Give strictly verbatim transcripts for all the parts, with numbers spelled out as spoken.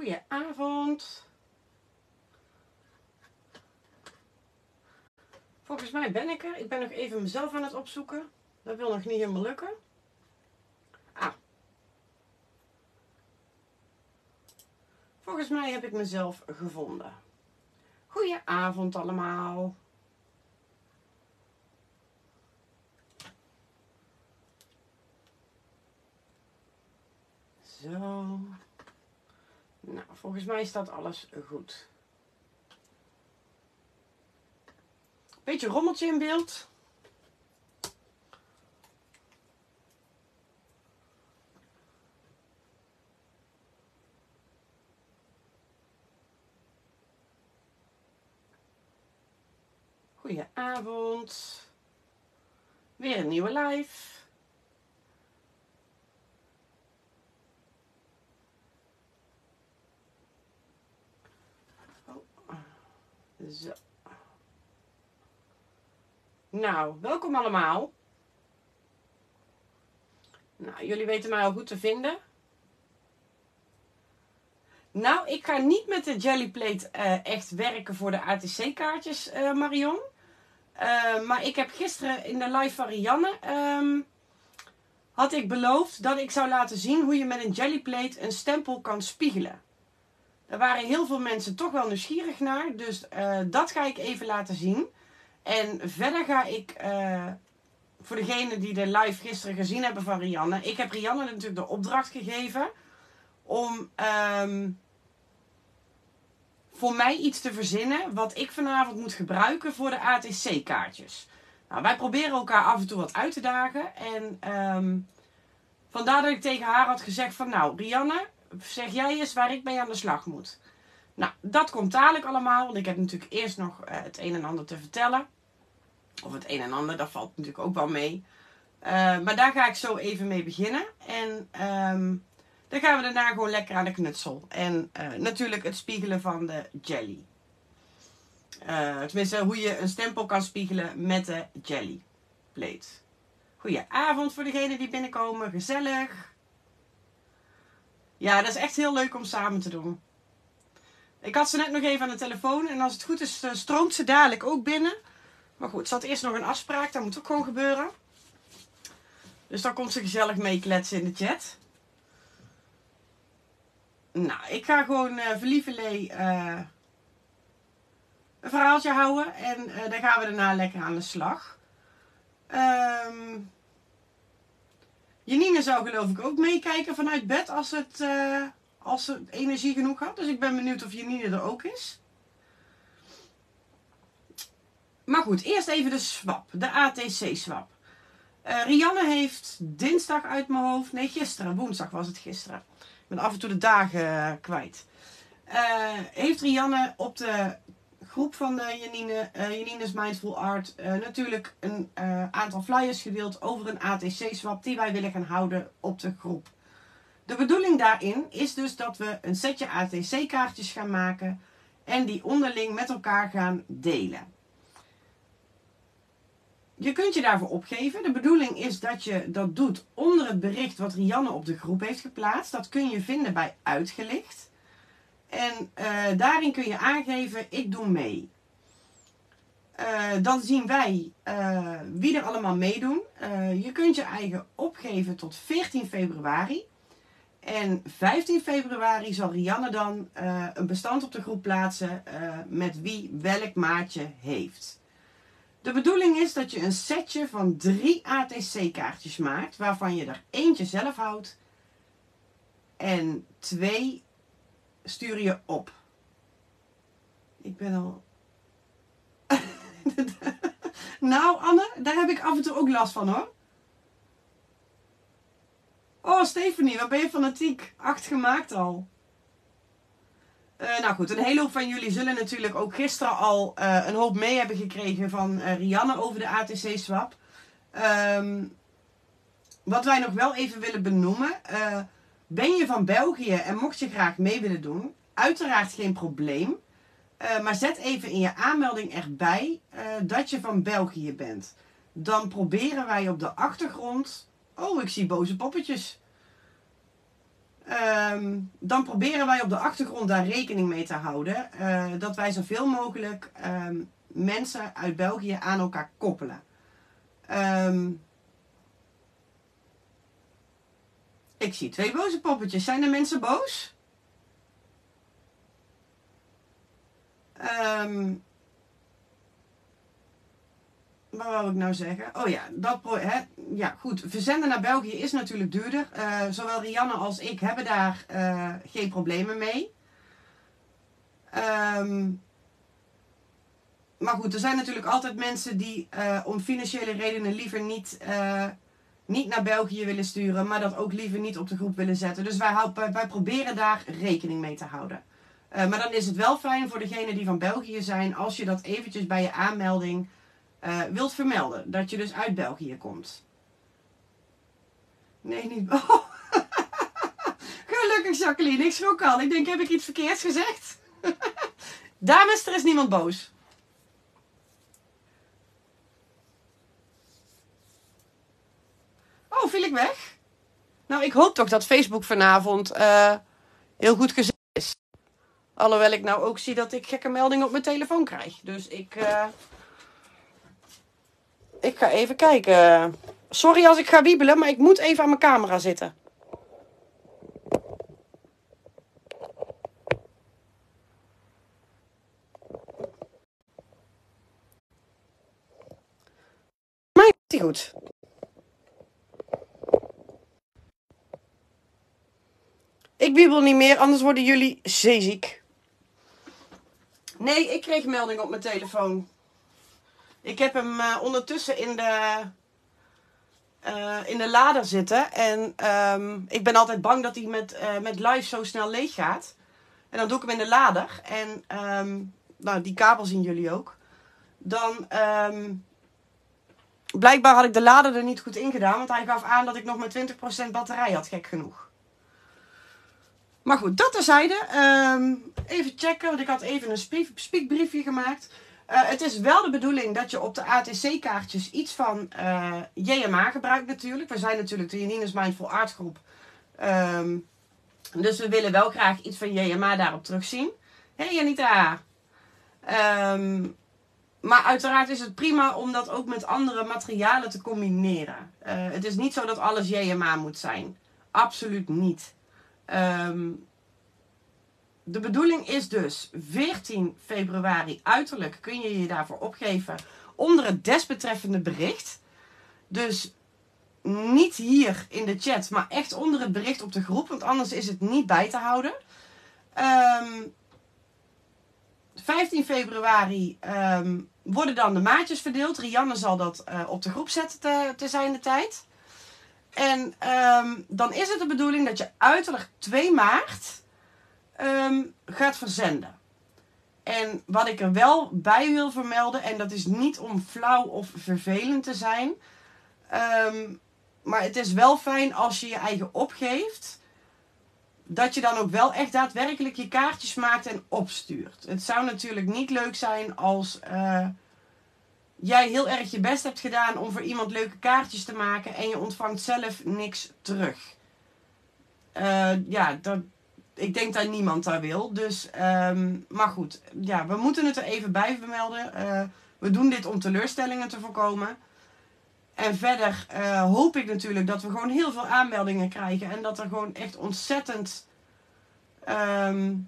Goedenavond. Volgens mij ben ik er. Ik ben nog even mezelf aan het opzoeken. Dat wil nog niet helemaal lukken. Ah. Volgens mij heb ik mezelf gevonden. Goedenavond allemaal. Zo. Nou, volgens mij staat alles goed. Beetje rommeltje in beeld. Goedenavond. Weer een nieuwe live. Zo. Nou, welkom allemaal. Nou, jullie weten mij al goed te vinden. Nou, ik ga niet met de Jellyplate uh, echt werken voor de A T C-kaartjes, uh, Marion. Uh, maar ik heb gisteren in de live van Rianne, um, had ik beloofd dat ik zou laten zien hoe je met een Jellyplate een stempel kan spiegelen. Er waren heel veel mensen toch wel nieuwsgierig naar, dus uh, dat ga ik even laten zien. En verder ga ik, uh, voor degenen die de live gisteren gezien hebben van Rianne, ik heb Rianne natuurlijk de opdracht gegeven om um, voor mij iets te verzinnen wat ik vanavond moet gebruiken voor de A T C-kaartjes. Nou, wij proberen elkaar af en toe wat uit te dagen en um, vandaar dat ik tegen haar had gezegd van nou Rianne, zeg jij eens waar ik mee aan de slag moet. Nou, dat komt dadelijk allemaal, want ik heb natuurlijk eerst nog uh, het een en ander te vertellen. Of het een en ander, dat valt natuurlijk ook wel mee. Uh, maar daar ga ik zo even mee beginnen. En um, dan gaan we daarna gewoon lekker aan de knutsel. En uh, natuurlijk het spiegelen van de jelly. Uh, tenminste, hoe je een stempel kan spiegelen met de jelly plate. Goedenavond voor degenen die binnenkomen. Gezellig. Ja, dat is echt heel leuk om samen te doen. Ik had ze net nog even aan de telefoon. En als het goed is, stroomt ze dadelijk ook binnen. Maar goed, ze had eerst nog een afspraak. Dat moet ook gewoon gebeuren. Dus dan komt ze gezellig mee kletsen in de chat. Nou, ik ga gewoon uh, verlievelee uh, een verhaaltje houden. En uh, dan gaan we daarna lekker aan de slag. Um, Janine zou geloof ik ook meekijken vanuit bed als, het, uh, als ze energie genoeg had. Dus ik ben benieuwd of Janine er ook is. Maar goed, eerst even de swap. De A T C-swap. Uh, Rianne heeft dinsdag uit mijn hoofd... Nee, gisteren. Woensdag was het gisteren. Ik ben af en toe de dagen uh, kwijt. Uh, heeft Rianne op de groep van de Janine, uh, Janine's Mindful Art... Uh, natuurlijk een uh, aantal flyers gedeeld over een A T C-swap... die wij willen gaan houden op de groep. De bedoeling daarin is dus dat we een setje A T C-kaartjes gaan maken... en die onderling met elkaar gaan delen. Je kunt je daarvoor opgeven. De bedoeling is dat je dat doet onder het bericht wat Rianne op de groep heeft geplaatst. Dat kun je vinden bij uitgelicht. En uh, daarin kun je aangeven, ik doe mee. Uh, dan zien wij uh, wie er allemaal meedoen. Uh, je kunt je eigen opgeven tot veertien februari. En vijftien februari zal Rianne dan uh, een bestand op de groep plaatsen uh, met wie welk maatje heeft. De bedoeling is dat je een setje van drie A T C-kaartjes maakt, waarvan je er eentje zelf houdt en twee stuur je op. Ik ben al... Nou, Anne, daar heb ik af en toe ook last van, hoor. Oh, Stephanie, wat ben je fanatiek. Acht gemaakt al. Uh, nou goed, een hele hoop van jullie zullen natuurlijk ook gisteren al uh, een hoop mee hebben gekregen van uh, Rianne over de A T C-swap. Um, wat wij nog wel even willen benoemen. Uh, ben je van België en mocht je graag mee willen doen, uiteraard geen probleem. Uh, maar zet even in je aanmelding erbij uh, dat je van België bent. Dan proberen wij op de achtergrond... Oh, ik zie boze poppetjes. Um, dan proberen wij op de achtergrond daar rekening mee te houden. Uh, dat wij zoveel mogelijk um, mensen uit België aan elkaar koppelen. Um, ik zie twee boze poppetjes. Zijn de mensen boos? Um, wat wou ik nou zeggen? Oh ja, dat hè, ja, goed. Verzenden naar België is natuurlijk duurder. Uh, zowel Rianne als ik hebben daar uh, geen problemen mee. Um, maar goed, er zijn natuurlijk altijd mensen die uh, om financiële redenen liever niet, uh, niet naar België willen sturen, maar dat ook liever niet op de groep willen zetten. Dus wij, wij, wij proberen daar rekening mee te houden. Uh, maar dan is het wel fijn voor degenen die van België zijn, als je dat eventjes bij je aanmelding uh, wilt vermelden. Dat je dus uit België komt. Nee, niet... Oh. Gelukkig Jacqueline, ik schrok al. Ik denk, heb ik iets verkeerds gezegd? Dames, er is niemand boos. Oh, viel ik weg? Nou, ik hoop toch dat Facebook vanavond uh, heel goed gezet is. Alhoewel ik nou ook zie dat ik gekke meldingen op mijn telefoon krijg. Dus ik... Uh, ik ga even kijken. Sorry als ik ga wiebelen, maar ik moet even aan mijn camera zitten. Maar is die goed. Ik wiebel niet meer, anders worden jullie zeeziek. Nee, ik kreeg een melding op mijn telefoon. Ik heb hem uh, ondertussen in de, uh, in de lader zitten. En um, ik ben altijd bang dat hij met, uh, met live zo snel leeg gaat. En dan doe ik hem in de lader. En um, nou, die kabel zien jullie ook. Dan... Um, blijkbaar had ik de lader er niet goed in gedaan. Want hij gaf aan dat ik nog maar twintig procent batterij had. Gek genoeg. Maar goed, dat terzijde. Um, even checken, want ik had even een spiekbriefje gemaakt. Uh, het is wel de bedoeling dat je op de A T C-kaartjes iets van uh, J M A gebruikt natuurlijk. We zijn natuurlijk de Janina's Mindful Art groep. Um, dus we willen wel graag iets van J M A daarop terugzien. Hé hey, Janita! Um, maar uiteraard is het prima om dat ook met andere materialen te combineren. Uh, het is niet zo dat alles J M A moet zijn. Absoluut niet. Um, de bedoeling is dus veertien februari uiterlijk kun je je daarvoor opgeven onder het desbetreffende bericht. Dus niet hier in de chat, maar echt onder het bericht op de groep, want anders is het niet bij te houden. Um, vijftien februari um, worden dan de maatjes verdeeld. Rianne zal dat uh, op de groep zetten te, te zijn de tijd. En um, dan is het de bedoeling dat je uiterlijk twee maart um, gaat verzenden. En wat ik er wel bij wil vermelden, en dat is niet om flauw of vervelend te zijn. Um, maar het is wel fijn als je je eigen opgeeft. Dat je dan ook wel echt daadwerkelijk je kaartjes maakt en opstuurt. Het zou natuurlijk niet leuk zijn als uh, jij heel erg je best hebt gedaan om voor iemand leuke kaartjes te maken en je ontvangt zelf niks terug. Uh, ja, dat, ik denk dat niemand dat wil. Dus, um, maar goed, ja, we moeten het er even bij vermelden. Uh, we doen dit om teleurstellingen te voorkomen. En verder uh, hoop ik natuurlijk dat we gewoon heel veel aanmeldingen krijgen. En dat er gewoon echt ontzettend... Um,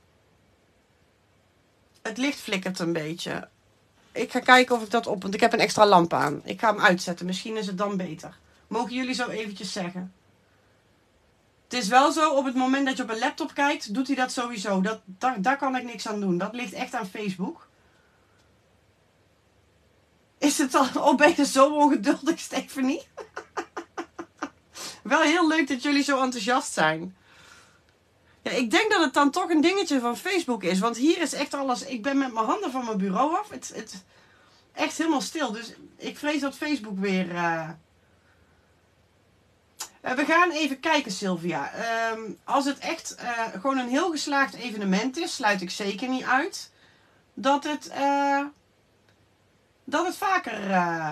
het licht flikkert een beetje. Ik ga kijken of ik dat op... Want ik heb een extra lamp aan. Ik ga hem uitzetten. Misschien is het dan beter. Mogen jullie zo eventjes zeggen? Het is wel zo, op het moment dat je op een laptop kijkt, doet hij dat sowieso. Dat, daar, daar kan ik niks aan doen. Dat ligt echt aan Facebook. Is het al oh, ben je zo ongeduldig, Stephanie? Wel heel leuk dat jullie zo enthousiast zijn. Ja, ik denk dat het dan toch een dingetje van Facebook is. Want hier is echt alles... Ik ben met mijn handen van mijn bureau af. Het is echt helemaal stil. Dus ik vrees dat Facebook weer... Uh... Uh, we gaan even kijken, Sylvia. Uh, als het echt uh, gewoon een heel geslaagd evenement is, sluit ik zeker niet uit dat het... Uh... Dat het vaker... Uh,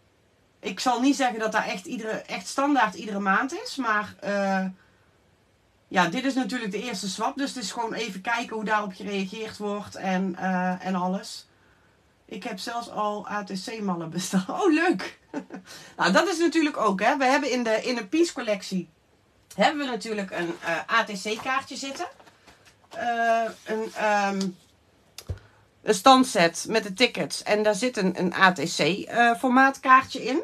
ik zal niet zeggen dat dat echt, iedere, echt standaard iedere maand is. Maar uh, ja, dit is natuurlijk de eerste swap. Dus het is gewoon even kijken hoe daarop gereageerd wordt en, uh, en alles. Ik heb zelfs al A T C-mallen besteld. Oh, leuk! Nou, dat is natuurlijk ook, hè. We hebben in de, in de Peace collectie hebben we natuurlijk een uh, A T C-kaartje zitten. Uh, een, um, een standset met de tickets. En daar zit een, een A T C-formaat uh, kaartje in.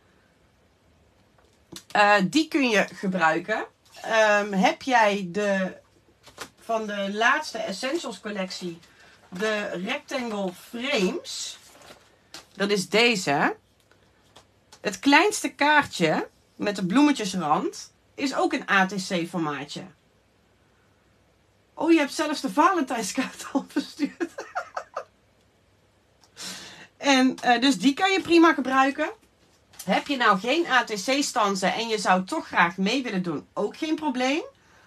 Uh, die kun je gebruiken. Um, heb jij de van de laatste Essentials collectie de Rectangle Frames. Dat is deze. Het kleinste kaartje met de bloemetjesrand is ook een A T C formaatje. Oh, je hebt zelfs de Valentijnskaart al verstuurd. En uh, dus die kan je prima gebruiken. Heb je nou geen A T C-stansen en je zou toch graag mee willen doen, ook geen probleem.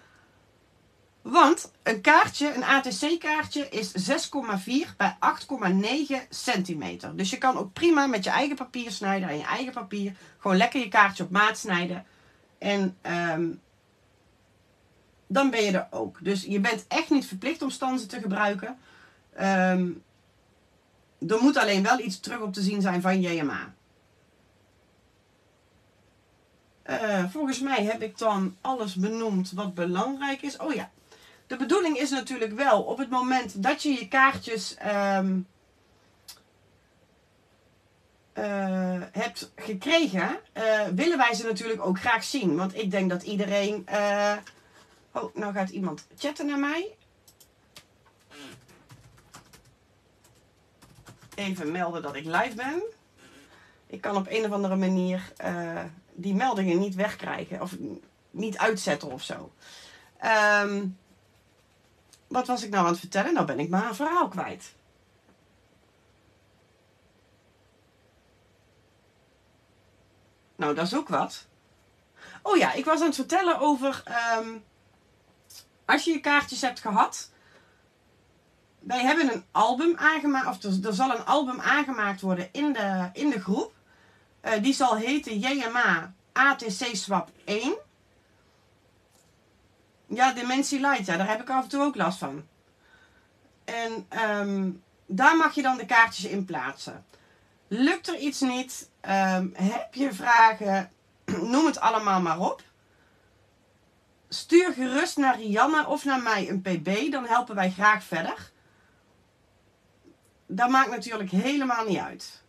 Want een kaartje, een A T C-kaartje is zes komma vier bij acht komma negen centimeter. Dus je kan ook prima met je eigen papier snijden en je eigen papier gewoon lekker je kaartje op maat snijden. En um, dan ben je er ook. Dus je bent echt niet verplicht om stansen te gebruiken. Um, er moet alleen wel iets terug op te zien zijn van J M A. Uh, volgens mij heb ik dan alles benoemd wat belangrijk is. Oh ja, de bedoeling is natuurlijk wel op het moment dat je je kaartjes um, uh, hebt gekregen, uh, willen wij ze natuurlijk ook graag zien. Want ik denk dat iedereen... Uh, oh, nou gaat iemand chatten naar mij. Even melden dat ik live ben. Ik kan op een of andere manier uh, die meldingen niet wegkrijgen. Of niet uitzetten of zo. Um, wat was ik nou aan het vertellen? Nou ben ik maar een verhaal kwijt. Nou, dat is ook wat. Oh ja, ik was aan het vertellen over... Um, als je je kaartjes hebt gehad... Wij hebben een album aangemaakt, of er, er zal een album aangemaakt worden in de, in de groep. Uh, die zal heten J M A A T C Swap één. Ja, Dimensie Light, ja, daar heb ik af en toe ook last van. En um, daar mag je dan de kaartjes in plaatsen. Lukt er iets niet, um, heb je vragen, noem het allemaal maar op. Stuur gerust naar Rianne of naar mij een P B, dan helpen wij graag verder. Dat maakt natuurlijk helemaal niet uit.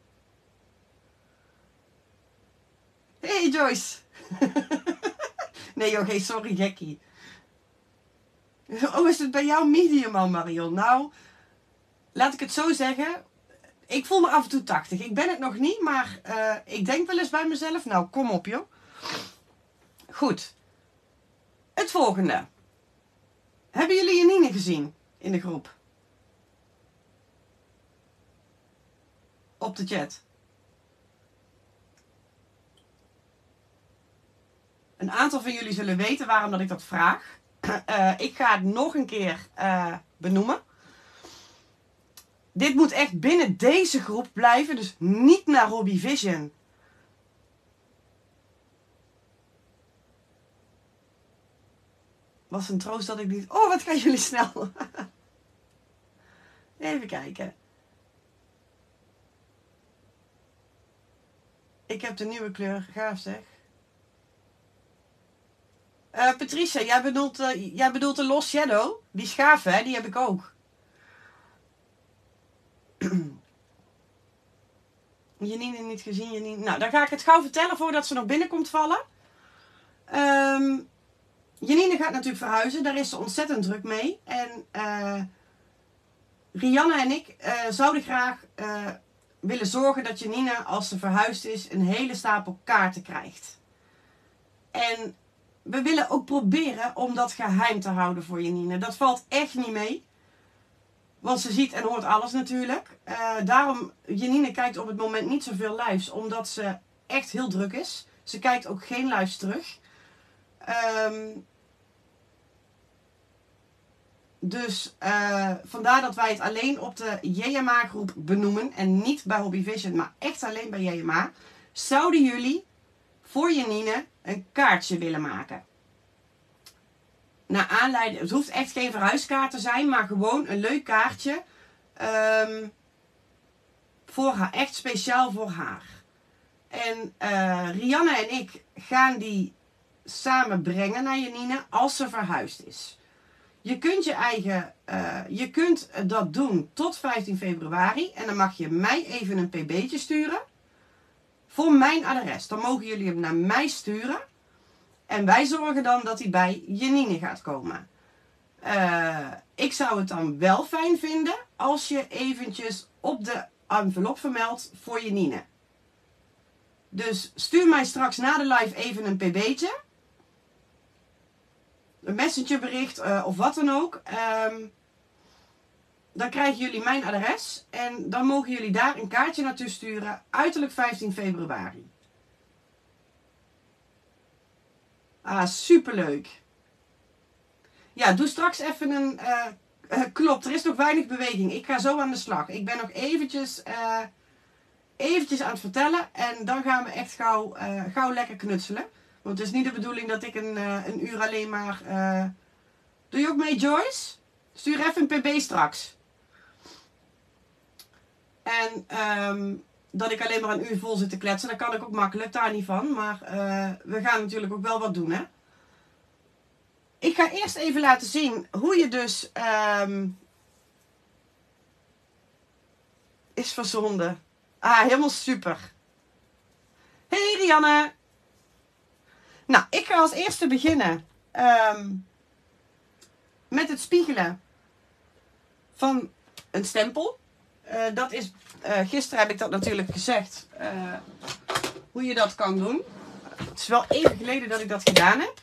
Hey Joyce. Nee joh, hey, sorry Jackie. Oh, is het bij jou medium al, Marion? Nou, laat ik het zo zeggen. Ik voel me af en toe tachtig. Ik ben het nog niet, maar uh, ik denk wel eens bij mezelf. Nou, kom op joh. Goed. Het volgende. Hebben jullie Janine gezien in de groep? Op de chat. Een aantal van jullie zullen weten waarom dat ik dat vraag. Uh, ik ga het nog een keer uh, benoemen. Dit moet echt binnen deze groep blijven. Dus niet naar Hobby Vision. Was een troost dat ik niet... Oh, wat gaan jullie snel. Even kijken. Ik heb de nieuwe kleur. Gaaf zeg. Uh, Patricia, jij bedoelt, uh, jij bedoelt de Lost Shadow? Die is gaaf, hè? Die heb ik ook. Janine niet gezien, Janine. Nou, dan ga ik het gauw vertellen voordat ze nog binnenkomt vallen. Um, Janine gaat natuurlijk verhuizen. Daar is ze ontzettend druk mee. En uh, Rianne en ik uh, zouden graag uh, willen zorgen dat Janine, als ze verhuisd is, een hele stapel kaarten krijgt. En we willen ook proberen om dat geheim te houden voor Janine. Dat valt echt niet mee. Want ze ziet en hoort alles natuurlijk. Uh, daarom, Janine kijkt op het moment niet zoveel lives. Omdat ze echt heel druk is. Ze kijkt ook geen lives terug. Um, dus uh, vandaar dat wij het alleen op de J M A groep benoemen. En niet bij Hobby Vision, maar echt alleen bij J M A. Zouden jullie voor Janine een kaartje willen maken? naar aanleiding, het hoeft echt geen verhuiskaart te zijn, maar gewoon een leuk kaartje. Um, voor haar, echt speciaal voor haar. En uh, Rianne en ik gaan die samen brengen naar Janine als ze verhuisd is. Je kunt je eigen, uh, je kunt dat doen tot vijftien februari. En dan mag je mij even een pb'tje sturen. Voor mijn adres. Dan mogen jullie hem naar mij sturen. En wij zorgen dan dat hij bij Janine gaat komen. Uh, ik zou het dan wel fijn vinden als je eventjes op de envelop vermeldt voor Janine. Dus stuur mij straks na de live even een pb'tje. Een messengerbericht uh, of wat dan ook. Um, dan krijgen jullie mijn adres. En dan mogen jullie daar een kaartje naartoe sturen. Uiterlijk vijftien februari. Ah, superleuk. Ja, doe straks even een... Uh, uh, klopt, er is nog weinig beweging. Ik ga zo aan de slag. Ik ben nog eventjes... Uh, eventjes aan het vertellen. En dan gaan we echt gauw, uh, gauw lekker knutselen. Want het is niet de bedoeling dat ik een, uh, een uur alleen maar... Uh... Doe je ook mee, Joyce? Stuur even een pb straks. En um, dat ik alleen maar een uur vol zit te kletsen, dat kan ik ook makkelijk, daar niet van. Maar uh, we gaan natuurlijk ook wel wat doen, hè. Ik ga eerst even laten zien hoe je dus... Um... Is verzonden. Ah, helemaal super. Hey Rianne. Nou, ik ga als eerste beginnen um, met het spiegelen van een stempel. Uh, dat is, uh, gisteren heb ik dat natuurlijk gezegd, uh, hoe je dat kan doen. Het is wel even geleden dat ik dat gedaan heb.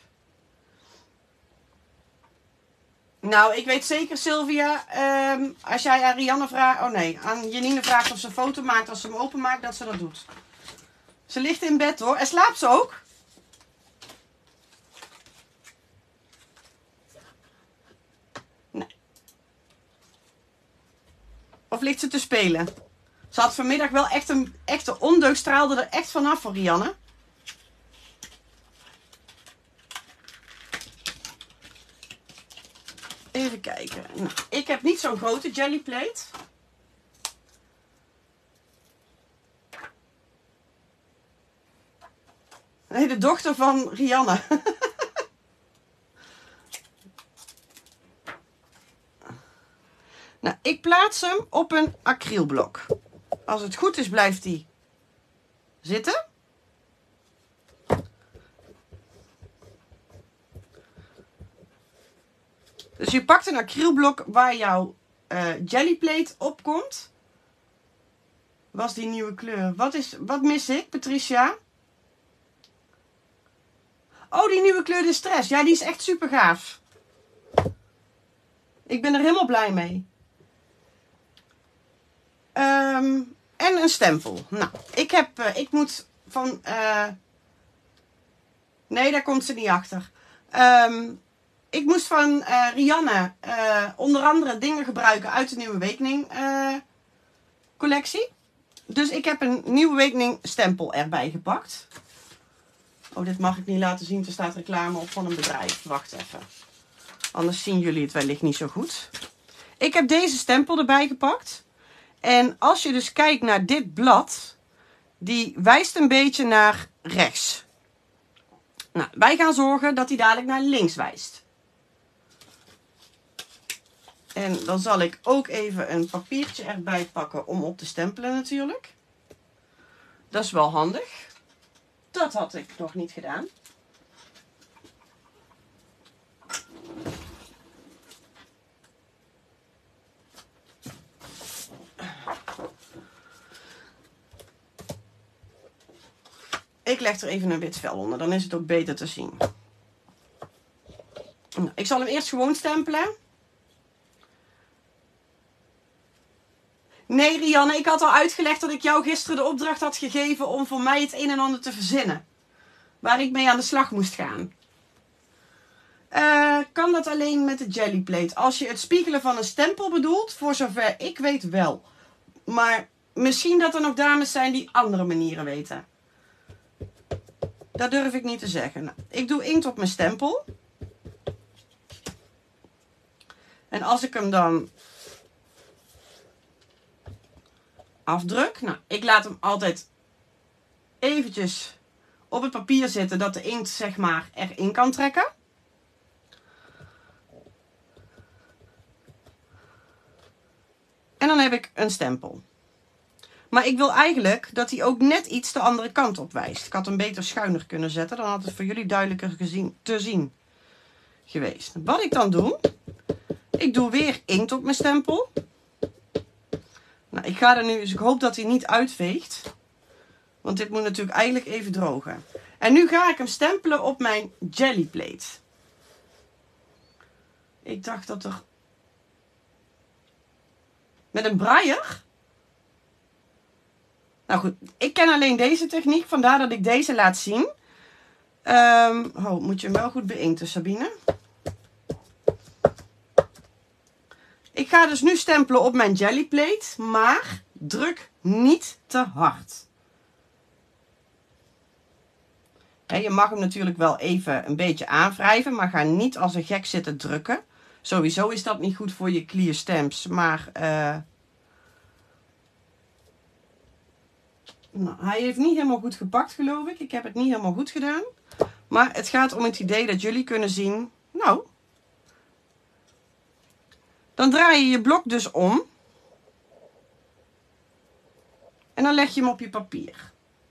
Nou, ik weet zeker, Sylvia, um, als jij aan Rianne vraagt, oh nee, aan Janine vraagt of ze een foto maakt als ze hem openmaakt, dat ze dat doet. Ze ligt in bed hoor. En slaapt ze ook? Nee. Of ligt ze te spelen? Ze had vanmiddag wel echt een echte ondeugd, straalde er echt vanaf voor Rianne. Even kijken. Nou, ik heb niet zo'n grote jellyplate. Nee, de dochter van Rianne. Nou, ik plaats hem op een acrylblok. Als het goed is, blijft hij zitten. Dus je pakt een acrylblok waar jouw uh, jellyplate op komt. Was die nieuwe kleur? Wat, is, wat mis ik, Patricia? Oh, die nieuwe kleur de stress. Ja, die is echt super gaaf. Ik ben er helemaal blij mee. Um, en een stempel. Nou, ik heb, uh, ik moet van... Uh... Nee, daar komt ze niet achter. Um, ik moest van uh, Rianne uh, onder andere dingen gebruiken uit de Nieuwe Wekening uh, collectie. Dus ik heb een Nieuwe Wekening stempel erbij gepakt. Oh, dit mag ik niet laten zien. Er staat reclame op van een bedrijf. Wacht even. Anders zien jullie het wellicht niet zo goed. Ik heb deze stempel erbij gepakt. En als je dus kijkt naar dit blad, die wijst een beetje naar rechts. Nou, wij gaan zorgen dat hij dadelijk naar links wijst. En dan zal ik ook even een papiertje erbij pakken om op te stempelen natuurlijk. Dat is wel handig. Dat had ik nog niet gedaan. Ik leg er even een wit vel onder, dan is het ook beter te zien. Nou, ik zal hem eerst gewoon stempelen. Nee, Rianne, ik had al uitgelegd dat ik jou gisteren de opdracht had gegeven om voor mij het een en ander te verzinnen. Waar ik mee aan de slag moest gaan. Uh, kan dat alleen met de jellyplate? Als je het spiegelen van een stempel bedoelt, voor zover ik weet wel. Maar misschien dat er nog dames zijn die andere manieren weten. Dat durf ik niet te zeggen. Nou, ik doe inkt op mijn stempel. En als ik hem dan afdruk. Nou, ik laat hem altijd eventjes op het papier zitten dat de inkt zeg maar erin kan trekken. En dan heb ik een stempel. Maar ik wil eigenlijk dat hij ook net iets de andere kant op wijst. Ik had hem beter schuiner kunnen zetten. Dan had het voor jullie duidelijker gezien, te zien geweest. Wat ik dan doe. Ik doe weer inkt op mijn stempel. Nou, ik ga er nu, dus ik hoop dat hij niet uitveegt. Want dit moet natuurlijk eigenlijk even drogen. En nu ga ik hem stempelen op mijn jellyplate. Ik dacht dat er... Met een braaier? Nou goed, ik ken alleen deze techniek. Vandaar dat ik deze laat zien. Um, oh, moet je hem wel goed beinkten, Sabine. Ik ga dus nu stempelen op mijn jellyplate. Maar druk niet te hard. He, je mag hem natuurlijk wel even een beetje aanwrijven. Maar ga niet als een gek zitten drukken. Sowieso is dat niet goed voor je clear stamps. Maar... Uh, Nou, hij heeft niet helemaal goed gepakt, geloof ik. Ik heb het niet helemaal goed gedaan. Maar het gaat om het idee dat jullie kunnen zien. Nou. Dan draai je je blok dus om. En dan leg je hem op je papier.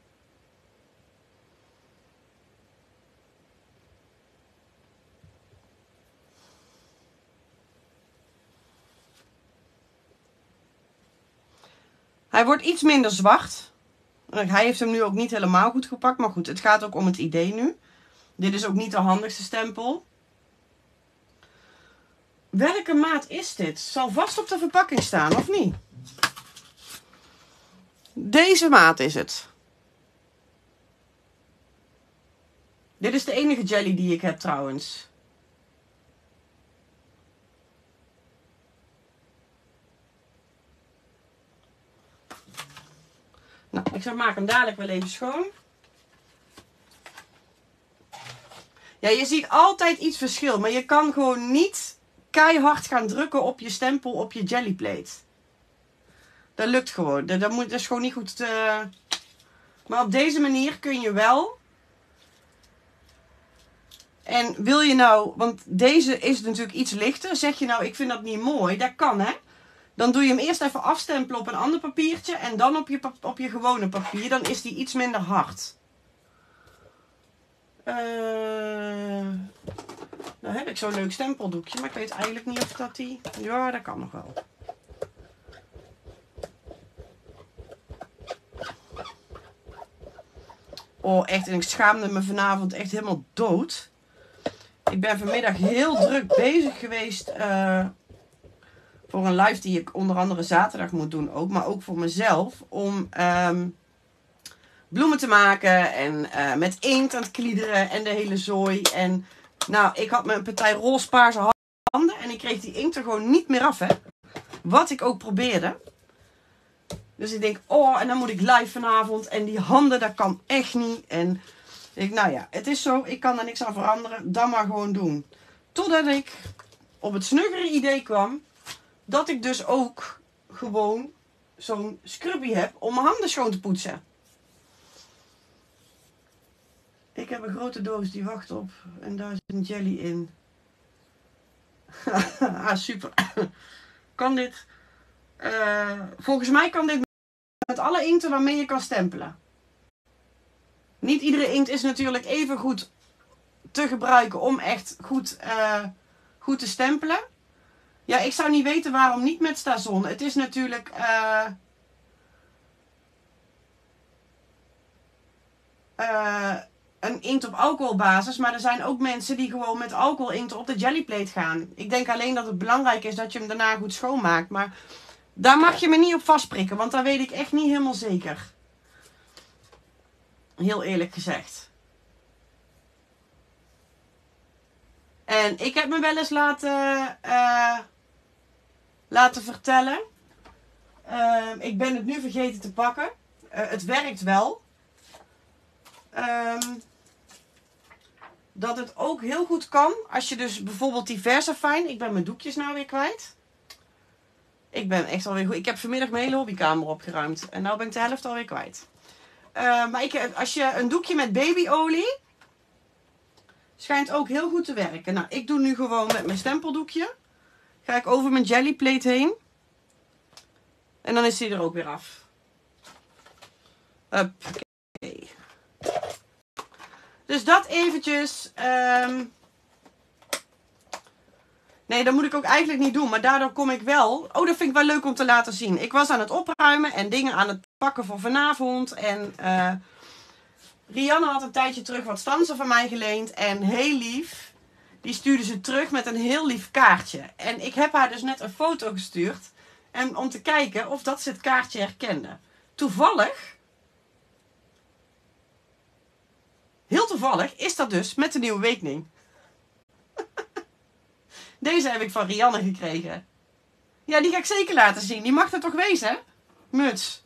Hij wordt iets minder zwart. Hij heeft hem nu ook niet helemaal goed gepakt. Maar goed, het gaat ook om het idee nu. Dit is ook niet de handigste stempel. Welke maat is dit? Zal vast op de verpakking staan, of niet? Deze maat is het. Dit is de enige jelly die ik heb trouwens. Nou, ik maak hem dadelijk wel even schoon. Ja, je ziet altijd iets verschil. Maar je kan gewoon niet keihard gaan drukken op je stempel op je jellyplate. Dat lukt gewoon. Dat, dat, moet, dat is gewoon niet goed te... Maar op deze manier kun je wel. En wil je nou... Want deze is natuurlijk iets lichter. Zeg je nou, ik vind dat niet mooi. Dat kan, hè. Dan doe je hem eerst even afstempelen op een ander papiertje. En dan op je, op je gewone papier. Dan is die iets minder hard. Uh, nou heb ik zo'n leuk stempeldoekje. Maar ik weet eigenlijk niet of dat die... Ja, dat kan nog wel. Oh, echt. En ik schaamde me vanavond echt helemaal dood. Ik ben vanmiddag heel druk bezig geweest... Uh, voor een live die ik onder andere zaterdag moet doen ook. Maar ook voor mezelf. Om um, bloemen te maken. En uh, met inkt aan het kliederen. En de hele zooi. En nou, ik had me een partij roze-paarse handen. En ik kreeg die inkt er gewoon niet meer af. Hè. Wat ik ook probeerde. Dus ik denk, oh, en dan moet ik live vanavond. En die handen, dat kan echt niet. En ik, nou ja, het is zo. Ik kan er niks aan veranderen. Dan maar gewoon doen. Totdat ik op het snuggere idee kwam. Dat ik dus ook gewoon zo'n scrubby heb om mijn handen schoon te poetsen. Ik heb een grote doos die wacht op. En daar zit een jelly in. Ah, super. Kan dit... Uh, volgens mij kan dit met alle inkten waarmee je kan stempelen. Niet iedere inkt is natuurlijk even goed te gebruiken om echt goed, uh, goed te stempelen. Ja, ik zou niet weten waarom niet met Stazon. Het is natuurlijk... Uh, uh, een inkt op alcoholbasis. Maar er zijn ook mensen die gewoon met alcohol inkt op de jellyplate gaan. Ik denk alleen dat het belangrijk is dat je hem daarna goed schoonmaakt. Maar daar mag je me niet op vastprikken. Want dat weet ik echt niet helemaal zeker. Heel eerlijk gezegd. En ik heb me wel eens laten... Uh, laten vertellen. Uh, ik ben het nu vergeten te pakken. Uh, het werkt wel. Um, dat het ook heel goed kan als je dus bijvoorbeeld die Versafine. Ik ben mijn doekjes nou weer kwijt. Ik ben echt alweer goed. Ik heb vanmiddag mijn hele hobbykamer opgeruimd. En nu ben ik de helft alweer kwijt. Uh, maar ik, als je een doekje met babyolie. Schijnt ook heel goed te werken. Nou, ik doe nu gewoon met mijn stempeldoekje. Ga ik over mijn jellyplate heen. En dan is die er ook weer af. Oké. Dus dat eventjes. Um... Nee, dat moet ik ook eigenlijk niet doen. Maar daardoor kom ik wel... Oh, dat vind ik wel leuk om te laten zien. Ik was aan het opruimen en dingen aan het pakken voor vanavond. En uh, Rianne had een tijdje terug wat stansen van mij geleend. En heel lief, die stuurde ze terug met een heel lief kaartje. En ik heb haar dus net een foto gestuurd. En om te kijken of dat ze het kaartje herkende. Toevallig... Heel toevallig is dat dus met de Nieuwe Awakening. Deze heb ik van Rianne gekregen. Ja, die ga ik zeker laten zien. Die mag er toch wezen, hè? Muts.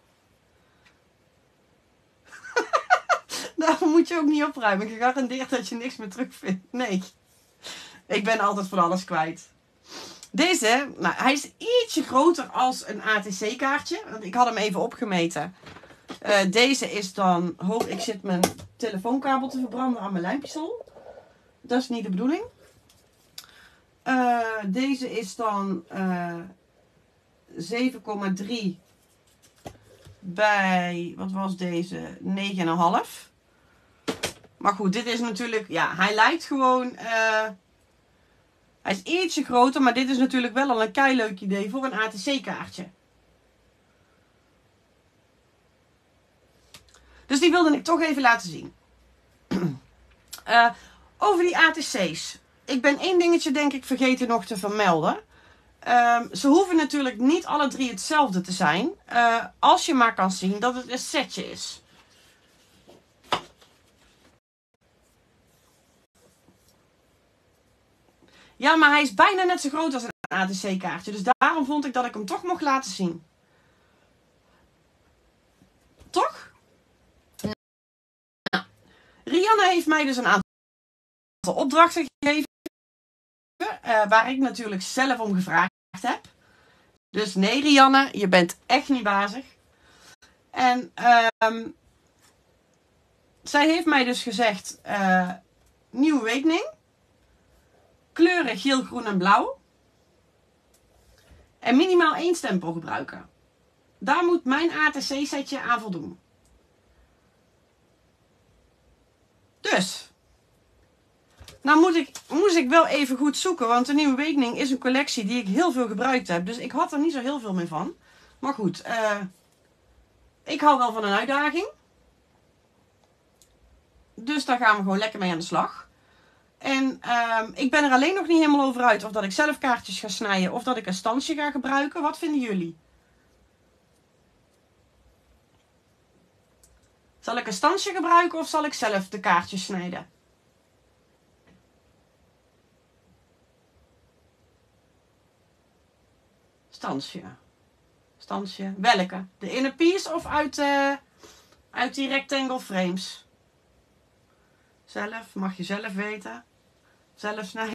Daarvoor moet je ook niet opruimen. Gegarandeerd dat je niks meer terugvindt. Nee. Ik ben altijd van alles kwijt. Deze, nou, hij is ietsje groter als een A T C kaartje. Want ik had hem even opgemeten. Uh, deze is dan... Oh, ik zit mijn telefoonkabel te verbranden aan mijn lijmpistool. Dat is niet de bedoeling. Uh, deze is dan uh, zeven komma drie bij, wat was deze? negen komma vijf. Maar goed, dit is natuurlijk, ja, hij lijkt gewoon, uh, hij is ietsje groter, maar dit is natuurlijk wel al een keileuk idee voor een A T C kaartje. Dus die wilde ik toch even laten zien. uh, over die A T C's. Ik ben één dingetje denk ik vergeten nog te vermelden. Um, ze hoeven natuurlijk niet alle drie hetzelfde te zijn. Uh, als je maar kan zien dat het een setje is. Ja, maar hij is bijna net zo groot als een A T C kaartje. Dus daarom vond ik dat ik hem toch mocht laten zien. Toch? Nou, Rianne heeft mij dus een aantal opdrachten gegeven. Uh, waar ik natuurlijk zelf om gevraagd heb. Dus nee, Rianne, je bent echt niet bazig. En um, zij heeft mij dus gezegd... Uh, Nieuwe Awakening. Kleuren geel, groen en blauw. En minimaal één stempel gebruiken. Daar moet mijn A T C setje aan voldoen. Dus... Nou moet ik, moest ik wel even goed zoeken, want de Nieuwe Awakening is een collectie die ik heel veel gebruikt heb. Dus ik had er niet zo heel veel meer van. Maar goed, uh, ik hou wel van een uitdaging. Dus daar gaan we gewoon lekker mee aan de slag. En uh, ik ben er alleen nog niet helemaal over uit of dat ik zelf kaartjes ga snijden of dat ik een stansje ga gebruiken. Wat vinden jullie? Zal ik een stansje gebruiken of zal ik zelf de kaartjes snijden? Stansje. Stansje. Welke? De inner piece of uit, uh, uit die rectangle frames? Zelf. Mag je zelf weten. Zelf snijden.